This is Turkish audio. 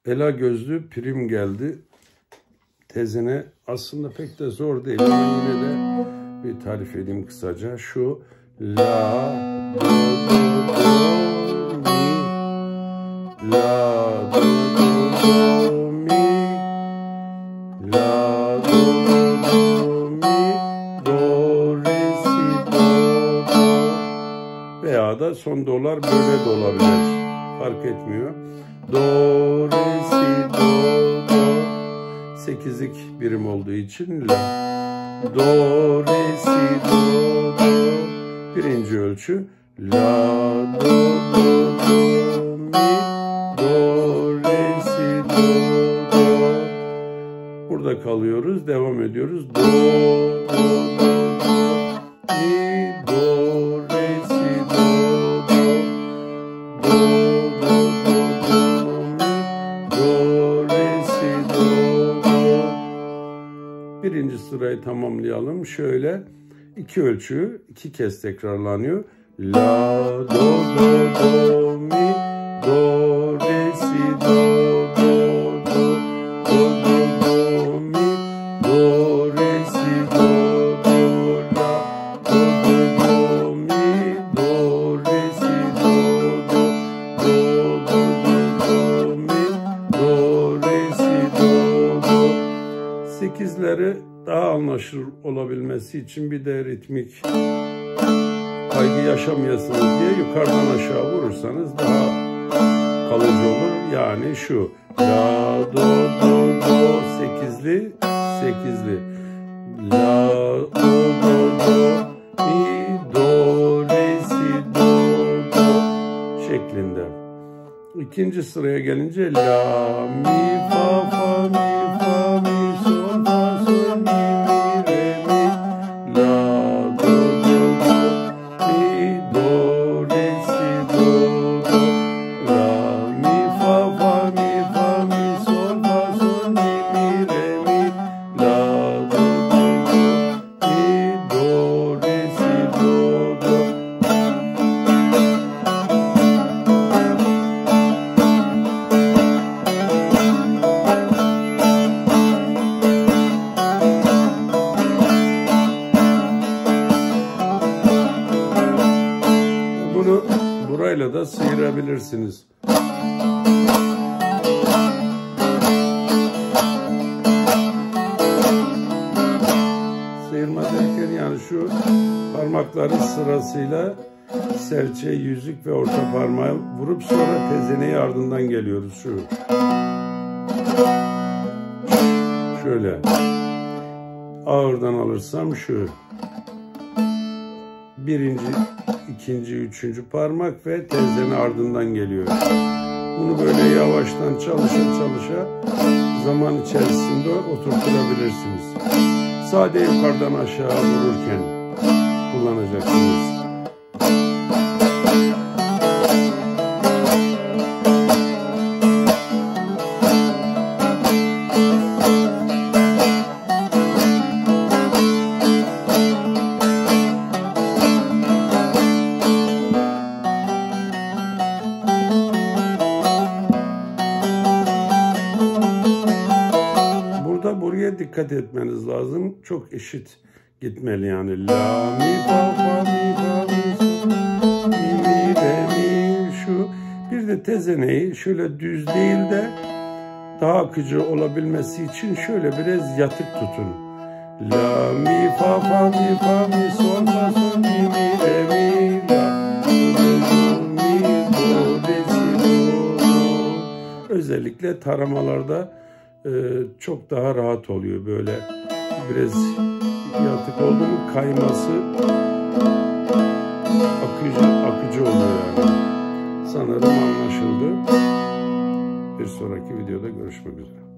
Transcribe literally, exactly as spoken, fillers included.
Ela gözlü prim geldi. Tezine aslında pek de zor değil ama yine de bir tarif edeyim kısaca. Şu la, do, do, do, mi, la, do, do, do, mi, la, do, do, do, mi, do, re, si, do, do veya da son dolar böyle de olabilir. Fark etmiyor. Do, re, si, do, do. sekizlik birim olduğu için la. Do, re, si, do, do. Birinci ölçü. La, do, do, do, mi, do, re, si, do, do. Burada kalıyoruz. Devam ediyoruz. Do, do, do, do, mi, do, re, si, do, do. Do, do, do, do, mi, do, re, si, do, do. Birinci sırayı tamamlayalım. Şöyle iki ölçü iki kez tekrarlanıyor. La, do, do, do, mi, do, re, si, do, do, do, do, do, do, mi, do, re, si, do, do, la, do, do, do, mi, do, re, si, do, do, do, do, do, mi, do, re, si, do, do. Sekizleri daha anlaşılır olabilmesi için bir de ritmik kaygı yaşamayasınız diye yukarıdan aşağı vurursanız daha kalıcı olur. Yani şu la, do, do, do, sekizli, sekizli, la, do, do, do, mi, do, re, si, do, do şeklinde. İkinci sıraya gelince la, mi, fa, fa, mi, fa, mi, sol, fa, sol, mi, mi, re, mi, la, do, do, do, mi, do, re, si, do, do, la, mi, fa, fa, mi, fa, mi, sol, fa, sol, mi, mi, re, mi, la, do, do, do, mi, do, re, si, do, do. Bunu burayla da sıyırabilirsiniz. Sıyırma derken yani şu parmakları sırasıyla serçe, yüzük ve orta parmağı vurup sonra tezeneyi ardından geliyoruz. Şu. Şöyle. Ağırdan alırsam şu. Birinci, ikinci, üçüncü parmak ve tezlerin ardından geliyor. Bunu böyle yavaştan çalışa çalışa zaman içerisinde oturtabilirsiniz. Sade yukarıdan aşağı vururken kullanacaksınız. Buraya dikkat etmeniz lazım. Çok eşit gitmeli yani. La, mi, fa, fa, mi, fa, mi, sol, mi, mi, re, mi, şu. Bir de tezeneyi şöyle düz değil de daha akıcı olabilmesi için şöyle biraz yatık tutun. La, mi, fa, fa, mi, fa, mi, sol, fa, sol, mi, mi, re, mi, la, do, do, mi, do, re, si, do, do. Özellikle taramalarda Ee, çok daha rahat oluyor böyle biraz yatık oldu mu kayması akıcı akıcı oluyor yani. Sanırım anlaşıldı. Bir sonraki videoda görüşmek üzere.